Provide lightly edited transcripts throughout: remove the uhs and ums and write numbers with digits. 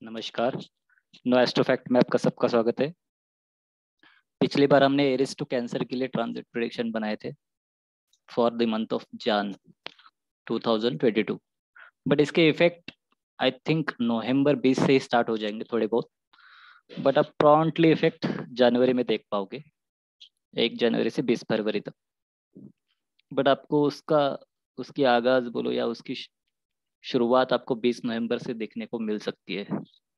नमस्कार। नो एस्ट्रोफैक्ट में आपका सबका स्वागत है। पिछली बार हमने एरिस टू कैंसर के लिए ट्रांजिट प्रेडिक्शन बनाए थे फॉर द मंथ ऑफ जान 2022, बट इसके इफेक्ट आई थिंक नवंबर 20 से ही स्टार्ट हो जाएंगे थोड़े बहुत, बट आप प्रॉन्टली इफेक्ट जनवरी में देख पाओगे, 1 जनवरी से 20 फरवरी तक। बट आपको उसकी आगाज बोलो या उसकी शुरुआत आपको 20 नवंबर से देखने को मिल सकती है।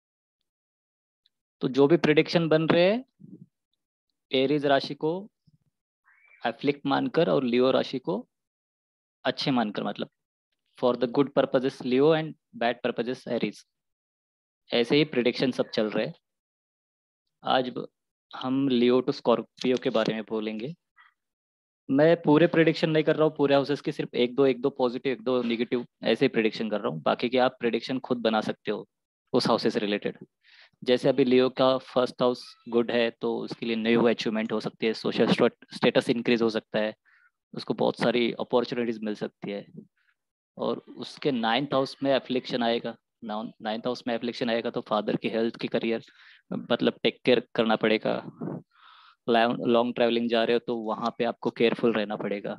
तो जो भी प्रिडिक्शन बन रहे हैं, एरीज राशि को एफ्लिक्ट मानकर और लियो राशि को अच्छे मानकर, मतलब for the good purposes Leo and bad purposes Aries, ऐसे ही प्रिडिक्शन सब चल रहे हैं। आज हम लियो टू स्कॉर्पियो के बारे में बोलेंगे। मैं पूरे प्रिडिक्शन नहीं कर रहा हूँ पूरे हाउसेस के, सिर्फ एक दो पॉजिटिव एक दो निगेटिव ऐसे ही प्रिडिक्शन कर रहा हूँ। बाकी के आप प्रिडिक्शन खुद बना सकते हो उस हाउस से रिलेटेड। जैसे अभी लियो का फर्स्ट हाउस गुड है तो उसके लिए न्यू अचीवमेंट हो सकती है, सोशल स्टेटस इंक्रीज हो सकता है, उसको बहुत सारी अपॉर्चुनिटीज मिल सकती है। और उसके 9th हाउस में एफ्लिक्शन आएगा, 9th हाउस में एफ्लिक्शन आएगा तो फादर की हेल्थ की करियर मतलब टेक केयर करना पड़ेगा। लॉन्ग ट्रैवलिंग जा रहे हो तो वहां पे आपको केयरफुल रहना पड़ेगा।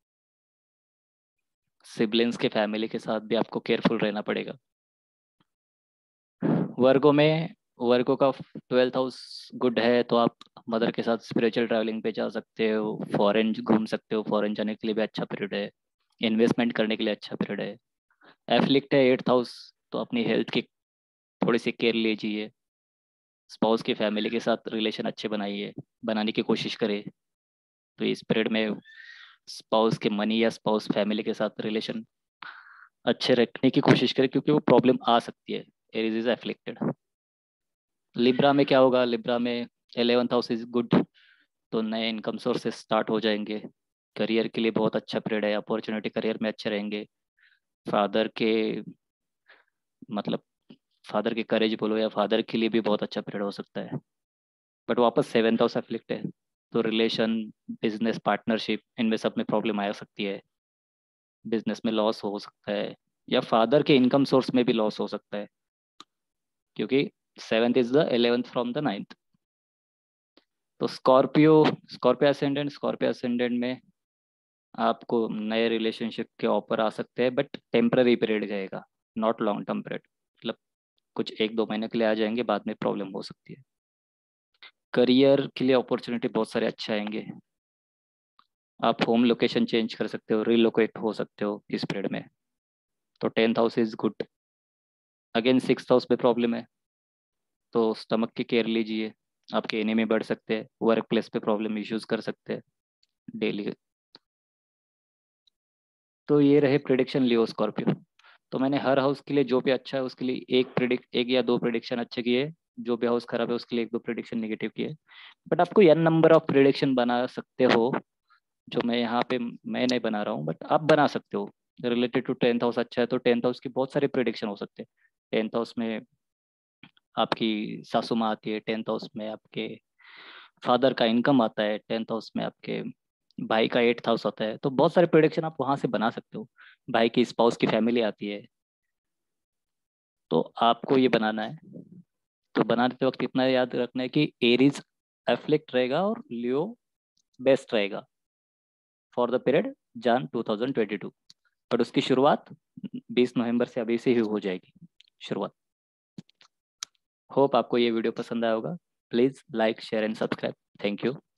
सिबलिंग्स के फैमिली के साथ भी आपको केयरफुल रहना पड़ेगा। वर्गो का 12th हाउस गुड है तो आप मदर के साथ स्पिरिचुअल ट्रैवलिंग पे जा सकते हो, फॉरेन घूम सकते हो, फॉरेन जाने के लिए भी अच्छा पीरियड है, इन्वेस्टमेंट करने के लिए अच्छा पीरियड है। एफ्लिक्ट है 8th हाउस तो अपनी हेल्थ की थोड़ी सी केयर लीजिए, स्पाउस की फैमिली के साथ रिलेशन अच्छे बनाइए, बनाने की कोशिश करें। तो इस पीरियड में स्पाउस के मनी या स्पाउस फैमिली के साथ रिलेशन अच्छे रखने की कोशिश करें, क्योंकि वो प्रॉब्लम आ सकती है। Aries is afflicted. लिब्रा में क्या होगा, लिब्रा में 11th हाउस इज गुड तो नए इनकम सोर्सेस स्टार्ट हो जाएंगे, करियर के लिए बहुत अच्छा पीरियड है, अपॉर्चुनिटी करियर में अच्छे रहेंगे। फादर के मतलब फादर के करेज बोलो या फादर के लिए भी बहुत अच्छा पीरियड हो सकता है। बट वापस 7th हाउस एफ्लिक्ट है तो रिलेशन, बिजनेस पार्टनरशिप, इनमें सब में प्रॉब्लम आ सकती है। बिजनेस में लॉस हो सकता है या फादर के इनकम सोर्स में भी लॉस हो सकता है, क्योंकि 7th is the 11th from the 9th। तो स्कॉर्पियो असेंडेंट में आपको नए रिलेशनशिप के ऑफर आ सकते हैं, बट टेम्पररी पीरियड जाएगा, नॉट लॉन्ग टर्म पीरियड। मतलब कुछ 1-2 महीने के लिए आ जाएंगे, बाद में प्रॉब्लम हो सकती है। करियर के लिए अपॉर्चुनिटी बहुत सारे अच्छे आएंगे, आप होम लोकेशन चेंज कर सकते हो, रिलोकेट हो सकते हो इस पीरियड में। तो 10th house is good. Again 6th house में प्रॉब्लम है तो स्टमक की केयर लीजिए, आपके एनीमी बढ़ सकते हैं, वर्क प्लेस पे प्रॉब्लम इश्यूज कर सकते हैं डेली। तो ये रहे प्रिडिक्शन लियो स्कॉर्पियो। तो मैंने हर हाउस के लिए जो भी अच्छा है उसके लिए एक या दो प्रिडिक्शन अच्छे किए, जो भी हाउस खराब है उसके लिए 1-2 प्रिडिक्शन निगेटिव किए। बट आपको n नंबर ऑफ प्रिडिक्शन बना सकते हो, जो मैं यहाँ पे मैं नहीं बना रहा हूँ, बट आप बना सकते हो। रिलेटेड टू 10th हाउस अच्छा है तो 10th हाउस की बहुत सारे प्रिडिक्शन हो सकते हैं। 10th हाउस में आपकी सासू माँ आती है, 10th हाउस में आपके फादर का इनकम आता है, 10th हाउस में आपके भाई का 8th हाउस होता है, तो बहुत सारे प्रोडिक्शन आप वहां से बना सकते हो। भाई की स्पाउस की फैमिली आती है, तो आपको ये बनाना है। तो बनाते वक्त इतना याद रखना है कि एरीज एफ्लिक्ट रहेगा और लियो बेस्ट रहेगा for the period Jan 2022। But उसकी शुरुआत 20 नवंबर से अभी से ही हो जाएगी शुरुआत। होप आपको ये वीडियो पसंद आया होगा। Please like share and subscribe. Thank you.